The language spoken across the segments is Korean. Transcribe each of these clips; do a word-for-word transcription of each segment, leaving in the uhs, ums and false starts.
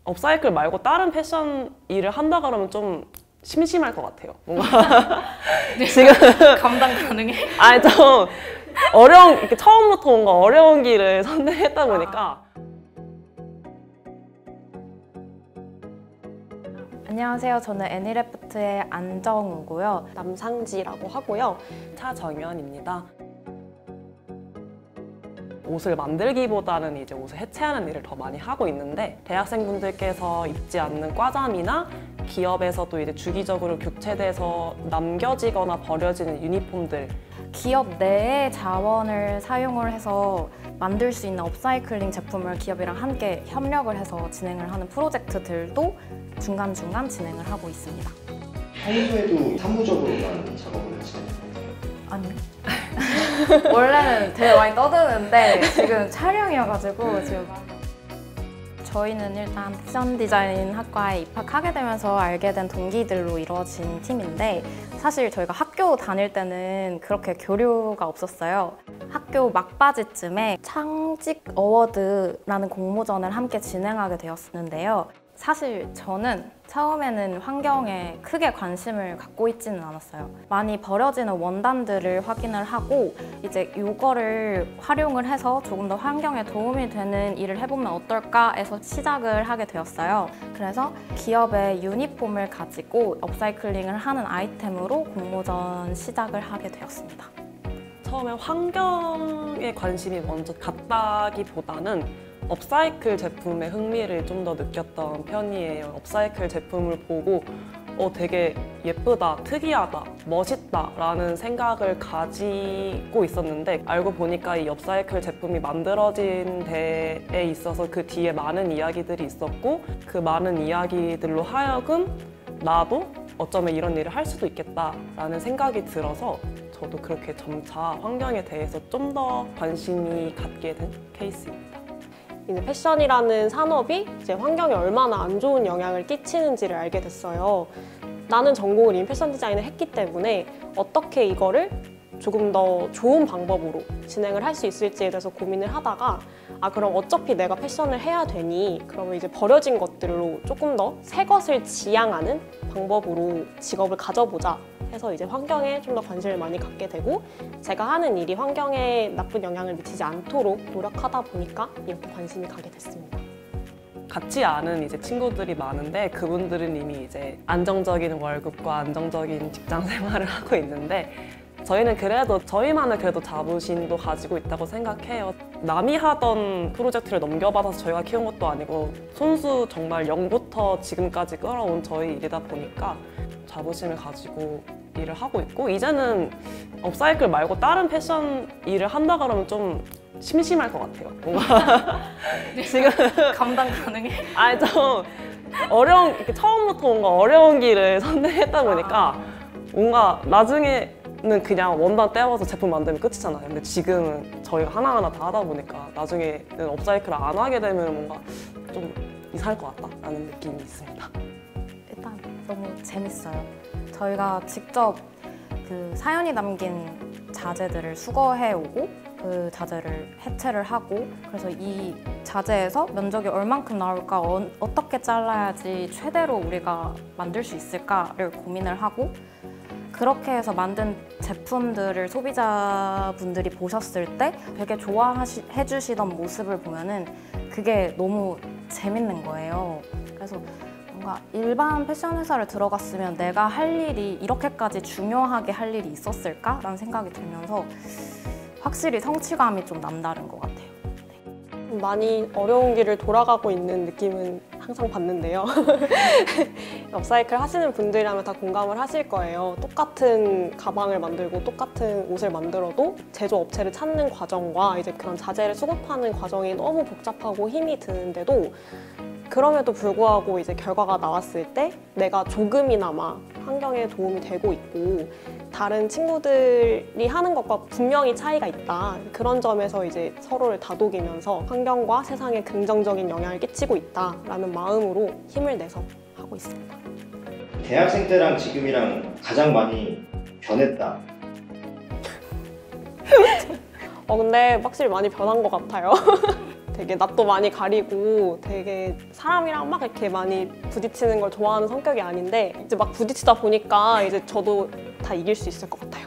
업사이클 말고 다른 패션 일을 한다 그러면 좀 심심할 것 같아요. 뭔가 지금 감당 가능해? 아니 좀 어려운, 이렇게 처음부터 뭔가 어려운 길을 선택했다 보니까. 안녕하세요. 저는 애니래프트의 안정우고요. 남상지라고 하고요. 차정연입니다. 옷을 만들기보다는 이제 옷을 해체하는 일을 더 많이 하고 있는데, 대학생분들께서 입지 않는 과잠이나 기업에서도 이제 주기적으로 교체돼서 남겨지거나 버려지는 유니폼들, 기업 내의 자원을 사용을 해서 만들 수 있는 업사이클링 제품을 기업이랑 함께 협력을 해서 진행을 하는 프로젝트들도 중간중간 진행을 하고 있습니다. 평소에도 사무적으로만 작업을 하시나요? 아니요. 원래는 되게 많이 떠드는데 지금 촬영이어가지고 지금 저희는 일단 패션 디자인 학과에 입학하게 되면서 알게 된 동기들로 이루어진 팀인데, 사실 저희가 학교 다닐 때는 그렇게 교류가 없었어요. 학교 막바지쯤에 창직 어워드라는 공모전을 함께 진행하게 되었는데요. 사실 저는 처음에는 환경에 크게 관심을 갖고 있지는 않았어요. 많이 버려지는 원단들을 확인을 하고 이제 이거를 활용을 해서 조금 더 환경에 도움이 되는 일을 해보면 어떨까 해서 시작을 하게 되었어요. 그래서 기업의 유니폼을 가지고 업사이클링을 하는 아이템으로 공모전 시작을 하게 되었습니다. 처음에 환경에 관심이 먼저 갔다기보다는 업사이클 제품에 흥미를 좀 더 느꼈던 편이에요. 업사이클 제품을 보고 어 되게 예쁘다, 특이하다, 멋있다 라는 생각을 가지고 있었는데, 알고 보니까 이 업사이클 제품이 만들어진 데에 있어서 그 뒤에 많은 이야기들이 있었고, 그 많은 이야기들로 하여금 나도 어쩌면 이런 일을 할 수도 있겠다라는 생각이 들어서 저도 그렇게 점차 환경에 대해서 좀 더 관심이 갖게 된 케이스입니다. 이제 패션이라는 산업이 이제 환경에 얼마나 안 좋은 영향을 끼치는지를 알게 됐어요. 나는 전공을 이미 패션 디자인을 했기 때문에 어떻게 이거를 조금 더 좋은 방법으로 진행을 할 수 있을지에 대해서 고민을 하다가, 아 그럼 어차피 내가 패션을 해야 되니 그러면 이제 버려진 것들로 조금 더 새 것을 지향하는 방법으로 직업을 가져보자 해서 이제 환경에 좀 더 관심을 많이 갖게 되고, 제가 하는 일이 환경에 나쁜 영향을 미치지 않도록 노력하다 보니까 이렇게 관심이 가게 됐습니다. 같지 않은 이제 친구들이 많은데, 그분들은 이미 이제 안정적인 월급과 안정적인 직장 생활을 하고 있는데, 저희는 그래도 저희만의 그래도 자부심도 가지고 있다고 생각해요. 남이 하던 프로젝트를 넘겨받아서 저희가 키운 것도 아니고 손수 정말 영부터 지금까지 끌어온 저희 일이다 보니까 자부심을 가지고 일을 하고 있고, 이제는 업사이클 말고 다른 패션 일을 한다 그러면 좀 심심할 것 같아요. 뭔가 지금 감당 가능해? 아니 좀 어려운, 이렇게 처음부터 뭔가 어려운 길을 선택했다 보니까 뭔가 나중에는 그냥 원단 떼어서 제품 만들면 끝이잖아요. 근데 지금은 저희가 하나하나 다 하다 보니까 나중에는 업사이클을 안 하게 되면 뭔가 좀 이상할 것 같다라는 느낌이 있습니다. 일단 너무 재밌어요. 저희가 직접 그 사연이 담긴 자재들을 수거해 오고 그 자재를 해체를 하고, 그래서 이 자재에서 면적이 얼만큼 나올까, 어, 어떻게 잘라야지 최대로 우리가 만들 수 있을까를 고민을 하고, 그렇게 해서 만든 제품들을 소비자분들이 보셨을 때 되게 좋아해 주시던 모습을 보면은 그게 너무 재밌는 거예요. 그래서 뭔가 일반 패션 회사를 들어갔으면 내가 할 일이 이렇게까지 중요하게 할 일이 있었을까라는 생각이 들면서 확실히 성취감이 좀 남다른 것 같아요. 네. 많이 어려운 길을 돌아가고 있는 느낌은 항상 받는데요. 업사이클 하시는 분들이라면 다 공감을 하실 거예요. 똑같은 가방을 만들고 똑같은 옷을 만들어도 제조업체를 찾는 과정과 이제 그런 자재를 수급하는 과정이 너무 복잡하고 힘이 드는데도, 그럼에도 불구하고 이제 결과가 나왔을 때 내가 조금이나마 환경에 도움이 되고 있고 다른 친구들이 하는 것과 분명히 차이가 있다, 그런 점에서 이제 서로를 다독이면서 환경과 세상에 긍정적인 영향을 끼치고 있다라는 마음으로 힘을 내서 하고 있습니다. 대학생 때랑 지금이랑 가장 많이 변했다. 어 근데 확실히 많이 변한 것 같아요. 되게 낯도 많이 가리고 되게 사람이랑 막 이렇게 많이 부딪히는 걸 좋아하는 성격이 아닌데 이제 막 부딪히다 보니까 이제 저도 다 이길 수 있을 것 같아요.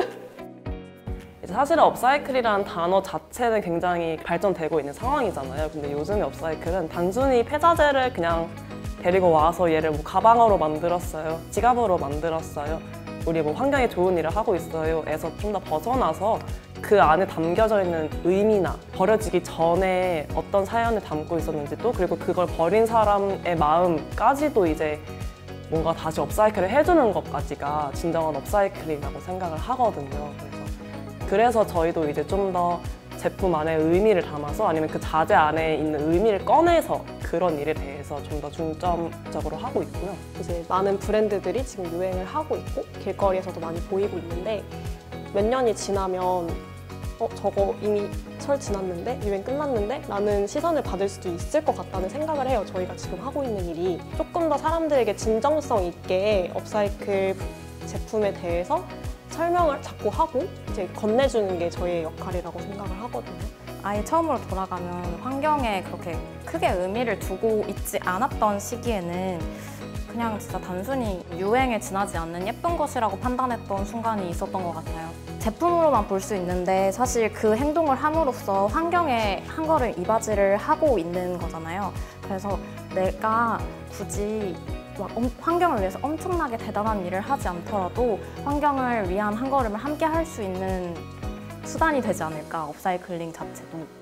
이제 사실은 업사이클이라는 단어 자체는 굉장히 발전되고 있는 상황이잖아요. 근데 요즘의 업사이클은 단순히 폐자재를 그냥 데리고 와서 얘를 뭐 가방으로 만들었어요, 지갑으로 만들었어요, 우리 뭐 환경에 좋은 일을 하고 있어요 에서 좀 더 벗어나서 그 안에 담겨져 있는 의미나 버려지기 전에 어떤 사연을 담고 있었는지도, 그리고 그걸 버린 사람의 마음까지도 이제 뭔가 다시 업사이클을 해주는 것까지가 진정한 업사이클이라고 생각을 하거든요. 그래서 그래서 저희도 이제 좀 더 제품 안에 의미를 담아서 아니면 그 자재 안에 있는 의미를 꺼내서 그런 일에 대해서 좀 더 중점적으로 하고 있고요. 이제 많은 브랜드들이 지금 유행을 하고 있고 길거리에서도 많이 보이고 있는데 몇 년이 지나면 어 저거 이미 철 지났는데 유행 끝났는데 라는 시선을 받을 수도 있을 것 같다는 생각을 해요. 저희가 지금 하고 있는 일이 조금 더 사람들에게 진정성 있게 업사이클 제품에 대해서 설명을 자꾸 하고 이제 건네주는 게 저희의 역할이라고 생각을 하거든요. 아예 처음으로 돌아가면 환경에 그렇게 크게 의미를 두고 있지 않았던 시기에는 그냥 진짜 단순히 유행에 지나지 않는 예쁜 것이라고 판단했던 순간이 있었던 것 같아요. 제품으로만 볼 수 있는데 사실 그 행동을 함으로써 환경에 한 걸음 이바지를 하고 있는 거잖아요. 그래서 내가 굳이 막 엄- 환경을 위해서 엄청나게 대단한 일을 하지 않더라도 환경을 위한 한 걸음을 함께 할 수 있는 수단이 되지 않을까, 업사이클링 자체도.